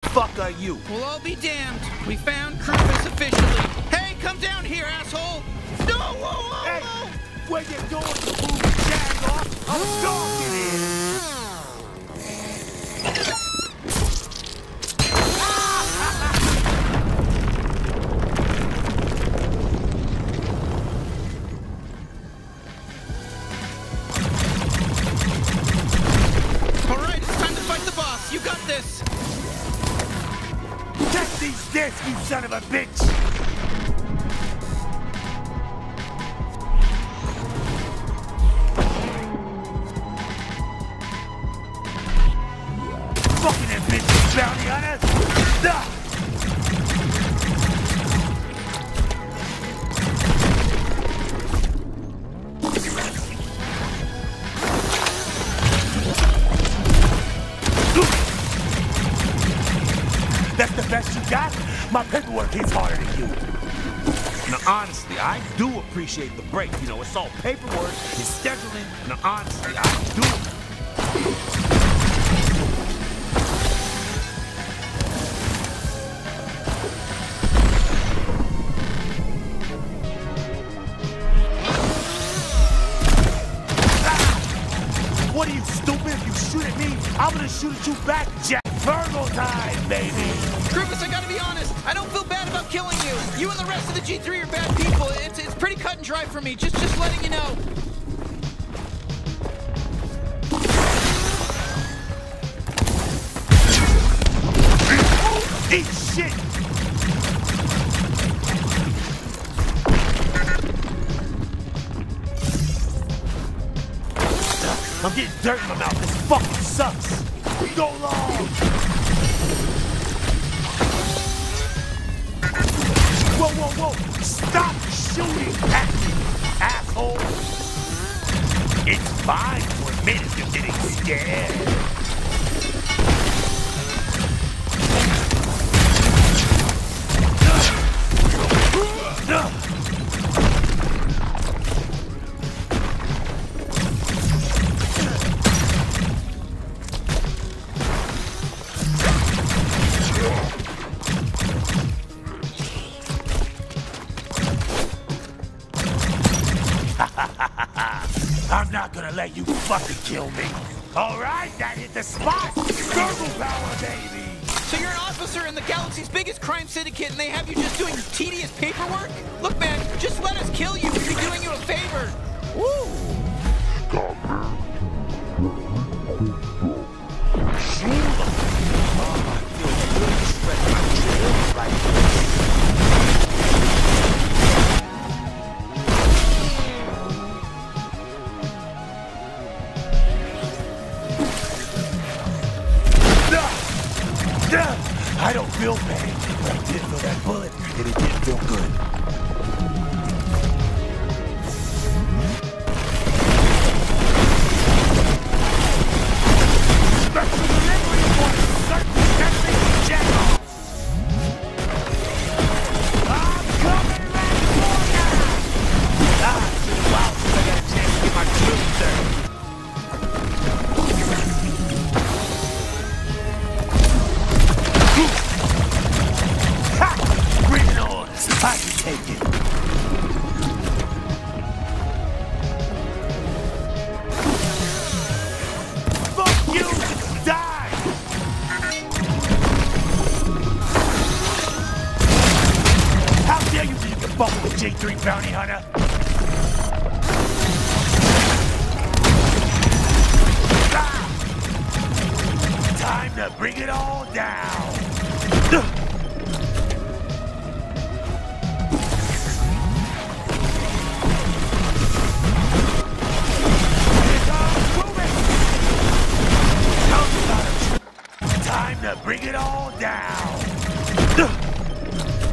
fuck are you? Well, I'll be damned. We found Krubis officially. Hey, come down here, asshole! No, whoa, whoa, Hey, whoa! where you going to move the jag off? I'm stalking it. All right, it's time to fight the boss. You got this. Take these discs, you son of a bitch! Fucking them bitches, bounty hunters! Duh! That's the best you got? My paperwork hits harder than you. Now, honestly, I do appreciate the break. You know, it's all paperwork, it's scheduling. Now, honestly, I do. What are you, stupid? If you shoot at me, I'm gonna shoot at you back, Jack. Virgo time, baby! Krubis, I gotta be honest. I don't feel bad about killing you. You and the rest of the G3 are bad people. It's pretty cut and dry for me. Just letting you know. Eat shit! I'm getting dirt in my mouth. This fucking sucks. Go long. Whoa, whoa, whoa! Stop shooting at me, asshole! It's fine to admit if you're getting scared. I'm not gonna let you fucking kill me. All right, that hit the spot. Turbo power, baby. So you're an officer in the galaxy's biggest crime syndicate, and they have you just doing tedious paperwork? Look, man, just let us kill you. We'd be doing you a favor. Woo! I don't feel bad, but I did feel that bullet, and it didn't feel good. Special delivery for certain testing jack off. I'm coming right for ya! It's been a while since I got a chance to get my clothes dirty. I can take it. Fuck you! Die! How dare you think you can fuck with J3 Bounty Hunter? Ah! Time to bring it all down. Time to bring it all down.